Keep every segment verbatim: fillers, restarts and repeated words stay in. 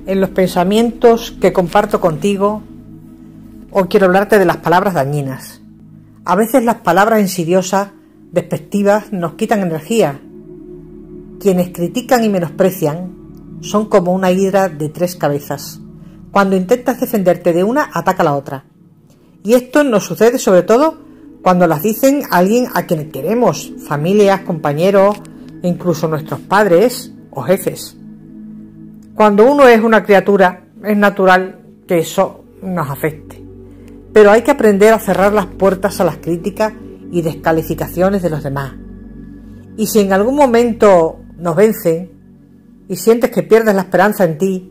En los pensamientos que comparto contigo, hoy quiero hablarte de las palabras dañinas. A veces las palabras insidiosas, despectivas, nos quitan energía. Quienes critican y menosprecian son como una hidra de tres cabezas. Cuando intentas defenderte de una, ataca a la otra. Y esto nos sucede sobre todo cuando las dicen a alguien a quien queremos, familias, compañeros, e incluso nuestros padres o jefes. Cuando uno es una criatura, es natural que eso nos afecte. Pero hay que aprender a cerrar las puertas a las críticas y descalificaciones de los demás. Y si en algún momento nos vencen y sientes que pierdes la esperanza en ti,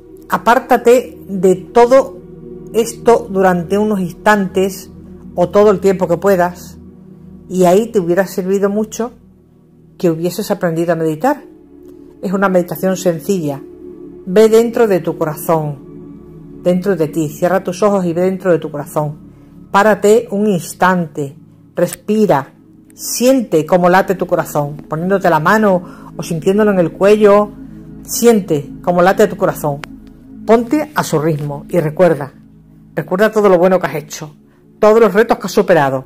apártate de todo esto durante unos instantes o todo el tiempo que puedas, y ahí te hubiera servido mucho que hubieses aprendido a meditar. Es una meditación sencilla. Ve dentro de tu corazón, dentro de ti, cierra tus ojos y ve dentro de tu corazón. Párate un instante, respira, siente cómo late tu corazón, poniéndote la mano o sintiéndolo en el cuello, siente cómo late tu corazón. Ponte a su ritmo y recuerda, recuerda todo lo bueno que has hecho, todos los retos que has superado,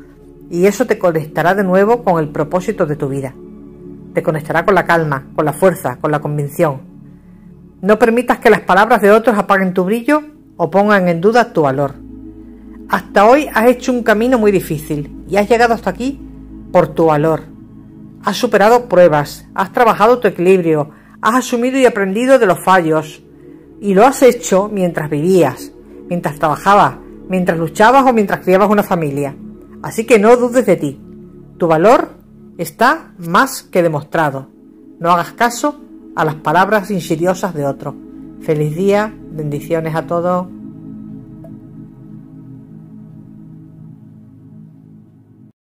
y eso te conectará de nuevo con el propósito de tu vida. Te conectará con la calma, con la fuerza, con la convicción. No permitas que las palabras de otros apaguen tu brillo o pongan en duda tu valor. Hasta hoy has hecho un camino muy difícil y has llegado hasta aquí por tu valor. Has superado pruebas, has trabajado tu equilibrio, has asumido y aprendido de los fallos, y lo has hecho mientras vivías, mientras trabajabas, mientras luchabas o mientras criabas una familia. Así que no dudes de ti. Tu valor está más que demostrado. No hagas caso a las palabras insidiosas de otros. Feliz día, bendiciones a todos.